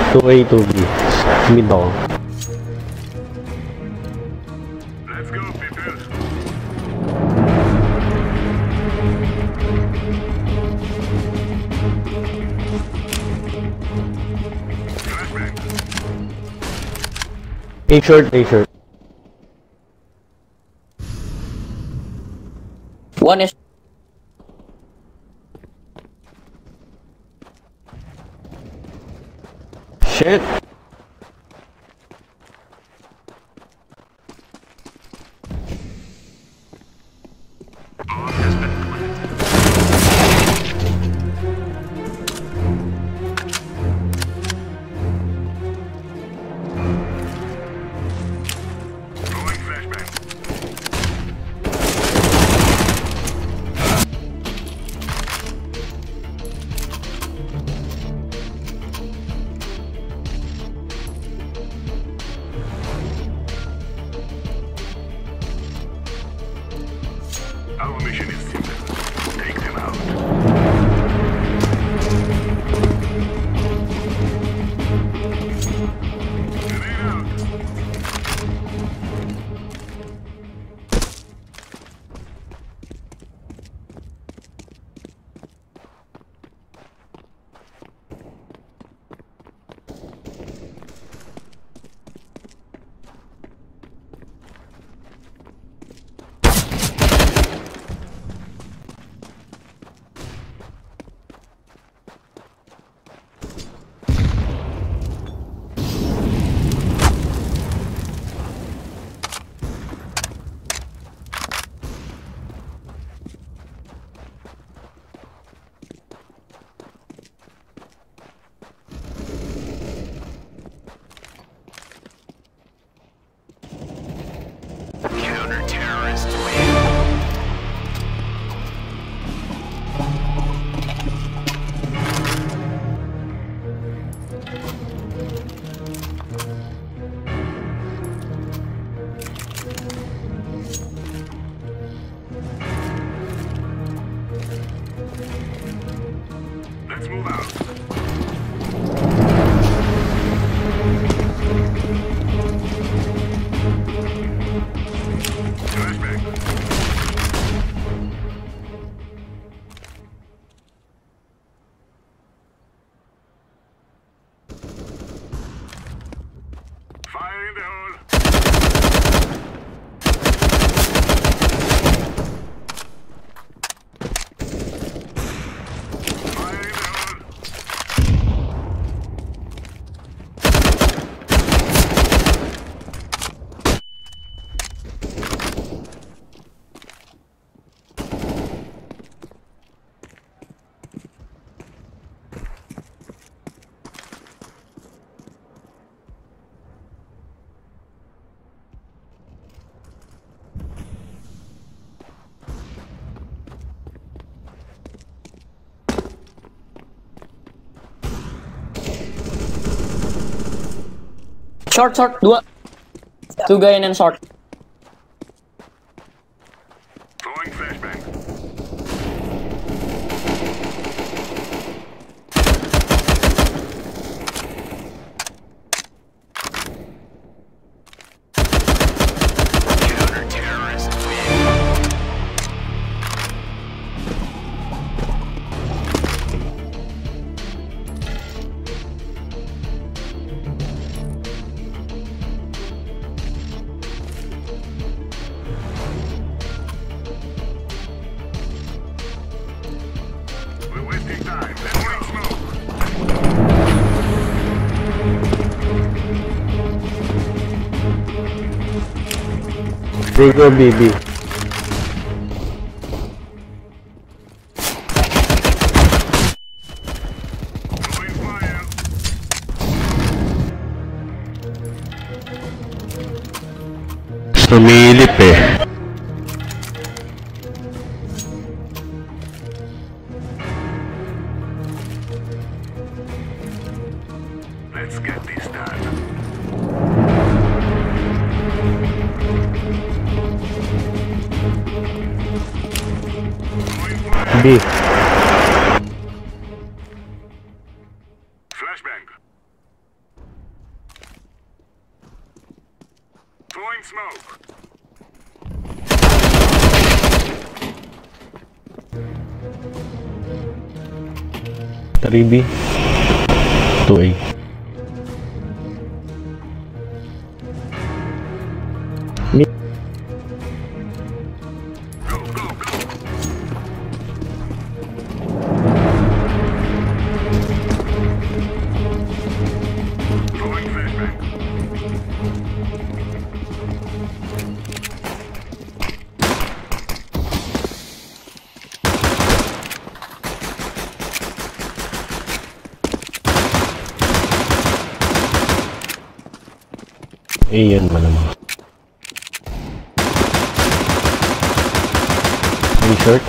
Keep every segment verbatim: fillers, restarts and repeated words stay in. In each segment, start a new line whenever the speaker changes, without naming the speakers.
two A, two B. Mid ako.
Let's go, people.
A short, A short.
One is
Shit!
Our mission is simple. Take them out. Grenade out. Counter-terrorists win. Let's move out. Flashback. Fire in the hole. Fire in the hole.
short, short, dua. Two guy and short.
Throwing flashbang. Counter-terrorist win. We're wasting time. Let's bring smoke.
They go B B.
Throwing fire.
Sumilip eh.
Let's get this done. Throwing fire.
B.
Flashbang. Throwing smoke.
three B. two A. Mid.
Go, go, go. Throwing flashbang.
A yan malamang. A short.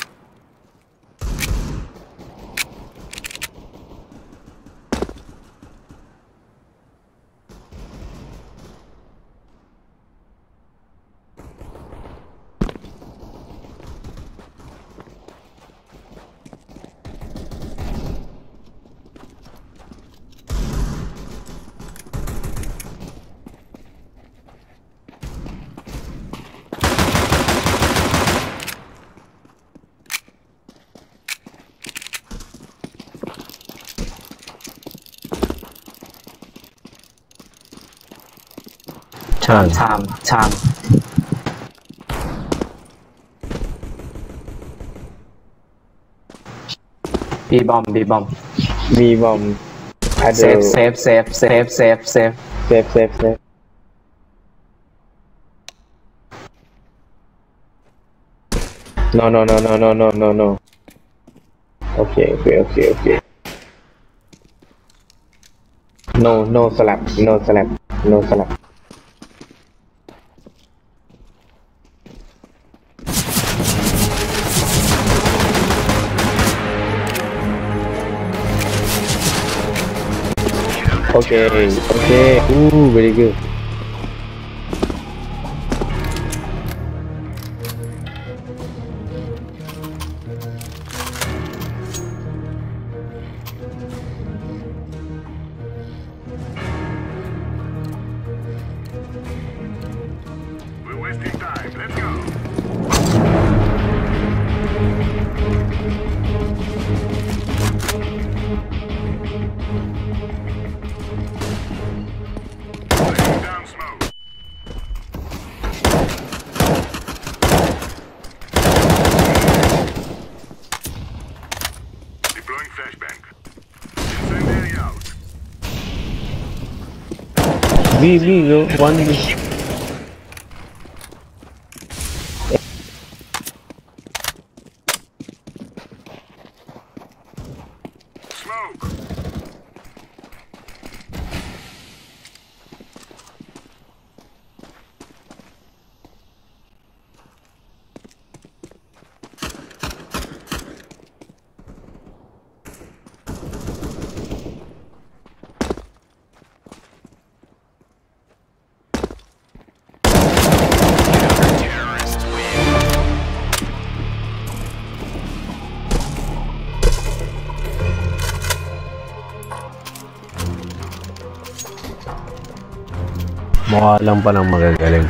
Cham, cham, cham. B bomb, B bomb.
B bomb.
Safe, safe, safe, safe, safe, safe.
Safe, safe, safe. No, no, no, no, no, no, no, no. Okay, okay, okay, okay. No, no slap, no slap, no slap. Okay, okay. Ooh, very good.
We're wasting time. Let's go. Laying down smoke. Deploying flashbang. Incendiary out.
B, B, no. one B.
Smoke.
Mukha lang pa ng magagaling.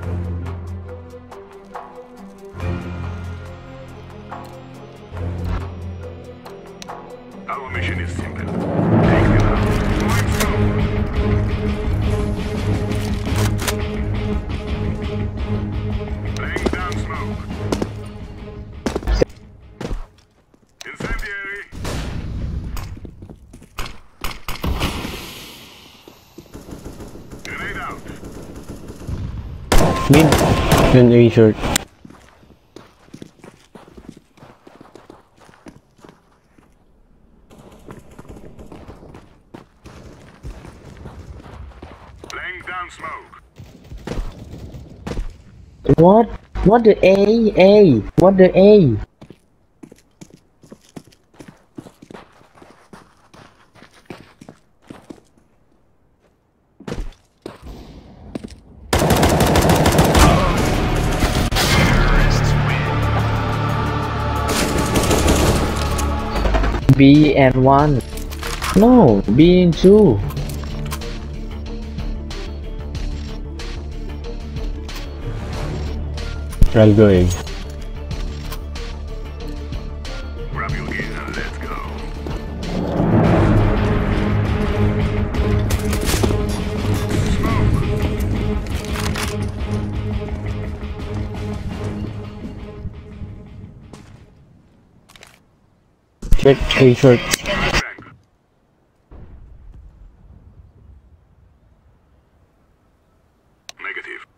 Our mission is simple. Take them out. Throwing smoke. Laying down smoke. Incendiary. Grenade out.
Mid. Then A short.
Laying down smoke.
What? What the A? A? What the A? B and one. No, B and two.
I'll go A.
Grab your gear and let's go.
Check A short.
Bang. Negative.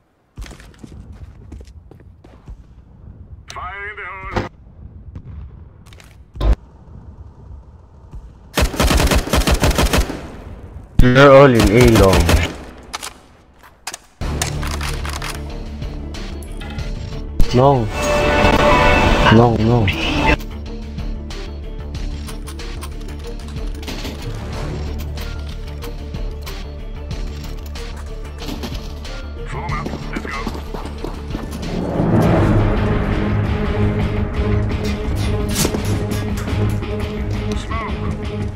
Fire in the hole.
They're all in A long. No. No, no.
Form up. Let's go. Smoke.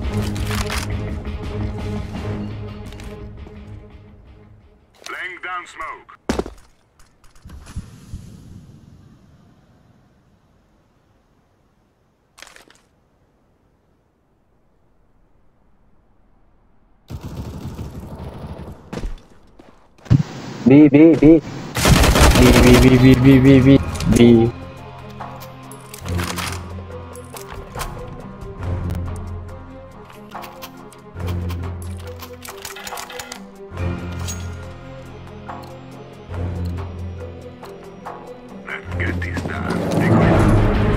Laying down smoke.
B, B, B. B, B, B, B, B, B, B. B.
Let's get this done. Decoy.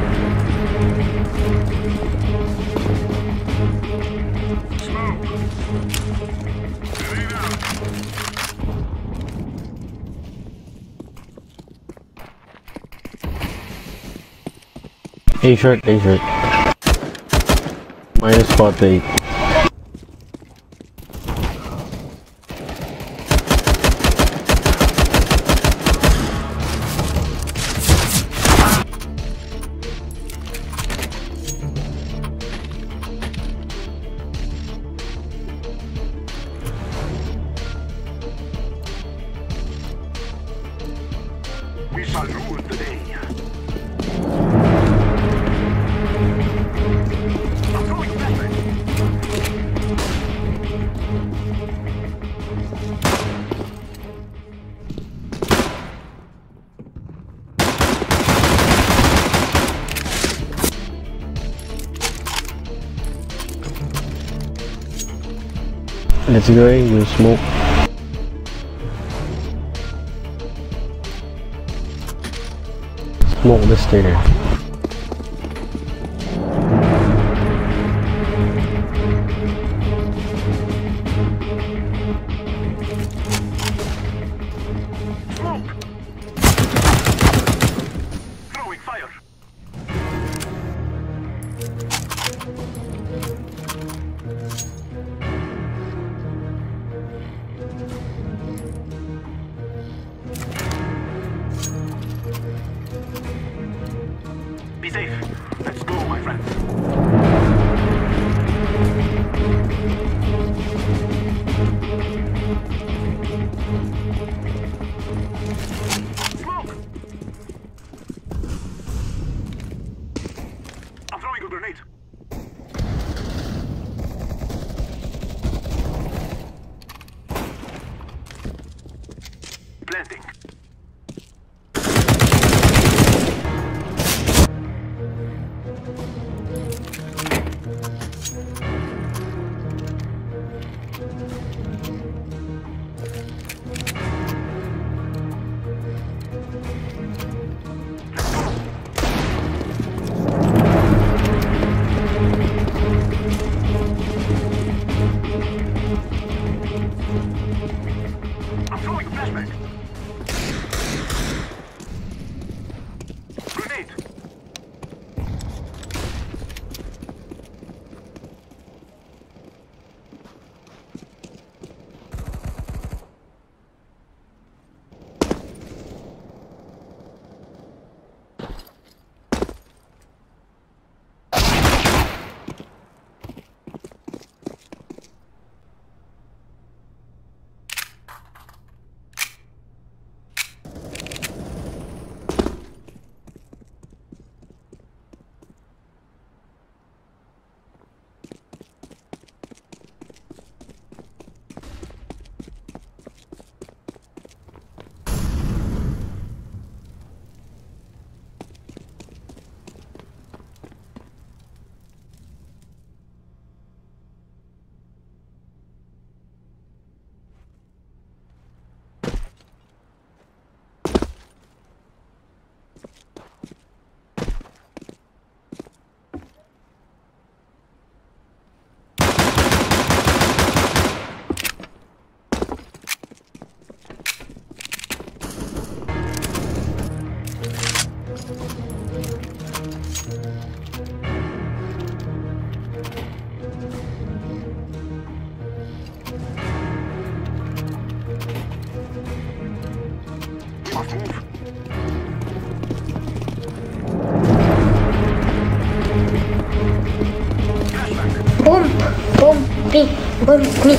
Smoke. Grenade out.
A short, A short. Minus spot eight.
We shall rule today. I'm going back.
Let's go A, you smoke. Smoke the stair.
Smoke. Throwing fire. Be safe. Let's go, my friend. Smoke! I'm throwing a grenade. Planting. I'm throwing a flashbang.
Boom, boom, me, boom, me.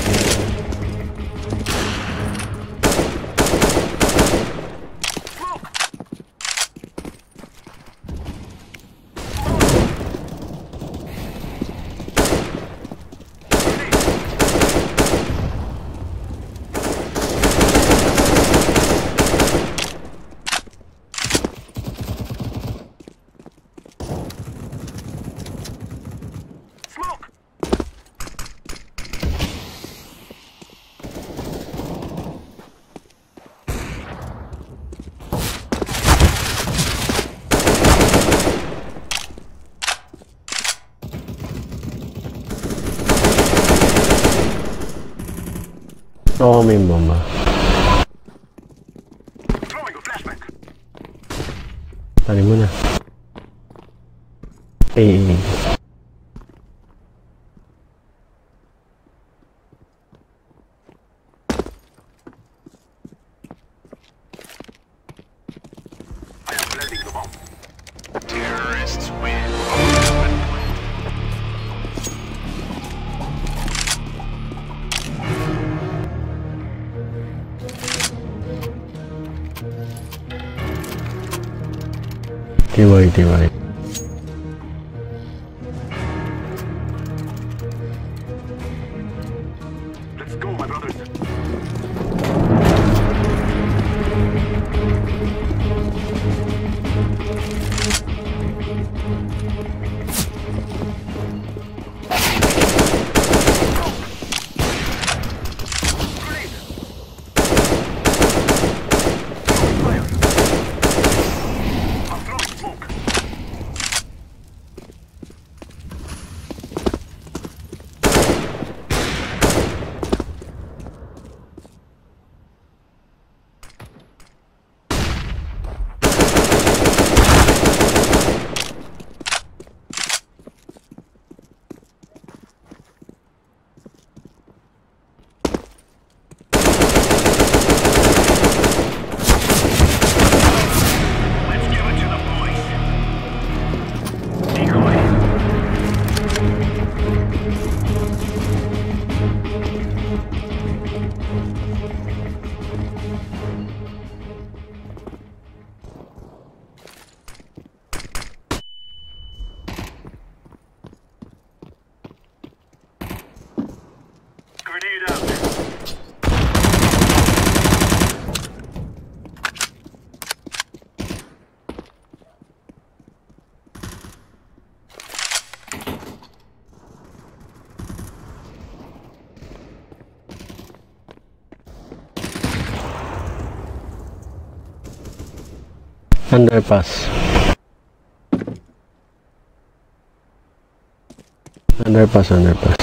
No, mi bomba. Dale, muna. Eh.
Terrorists win.
T Y, T Y.
Let's go, my brothers. Grenade out.
Underpass. Underpass, underpass.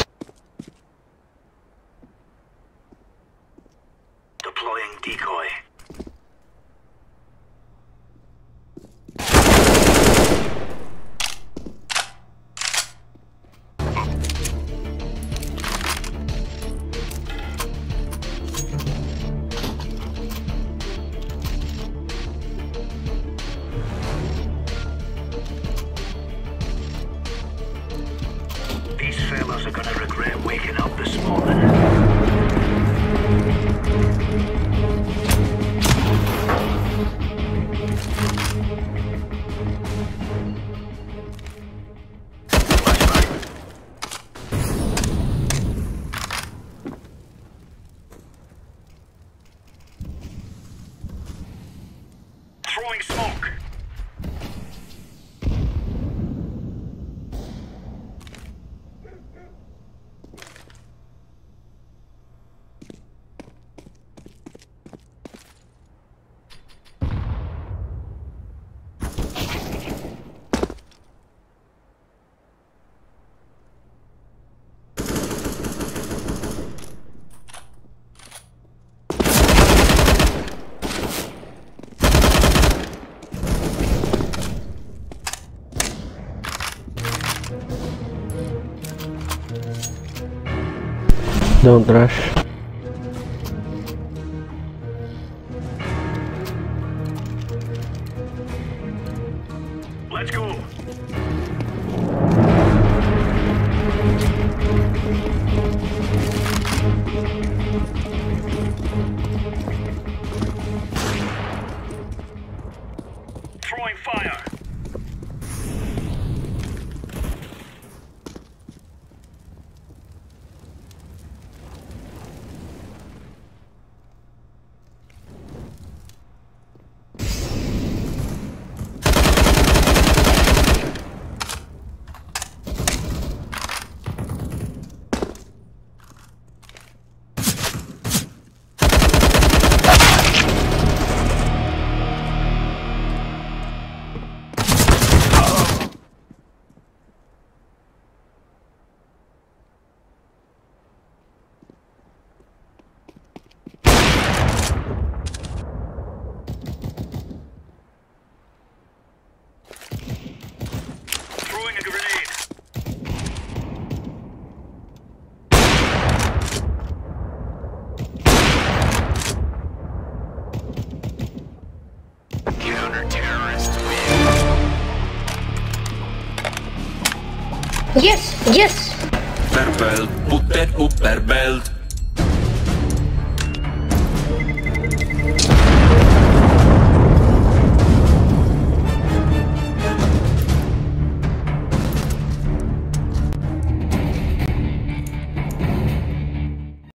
Deploying decoy. These fellas are gonna regret waking up this morning. Throwing smoke.
Don't rush.
Let's go. Throwing fire. Throwing a grenade. Counter-terrorists win.
Yes, yes.
Upperbelt, put that upperbelt.